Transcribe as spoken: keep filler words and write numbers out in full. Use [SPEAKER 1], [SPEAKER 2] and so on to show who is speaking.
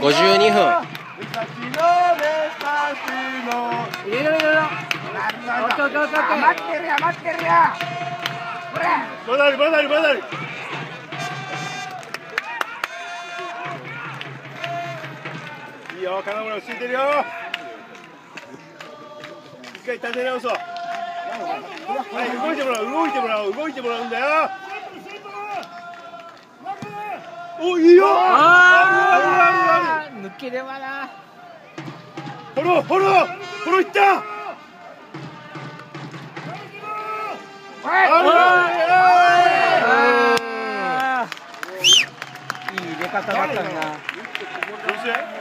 [SPEAKER 1] ごじゅうにふん。
[SPEAKER 2] 入れろ入れろ。オッケーオッケーオッケーオッケー。
[SPEAKER 3] 余ってるよ余ってるよ。これ。
[SPEAKER 4] まだあるまだあるまだある。いいよ金村落ち着いてるよ。一回立て直そう。はい動いてもらう動いてもらう動いてもらうんだよ。おいいよ。
[SPEAKER 2] ああ抜ければな。
[SPEAKER 4] フォローフォローフォローいった。
[SPEAKER 2] いい入れ方だったな。
[SPEAKER 4] どうして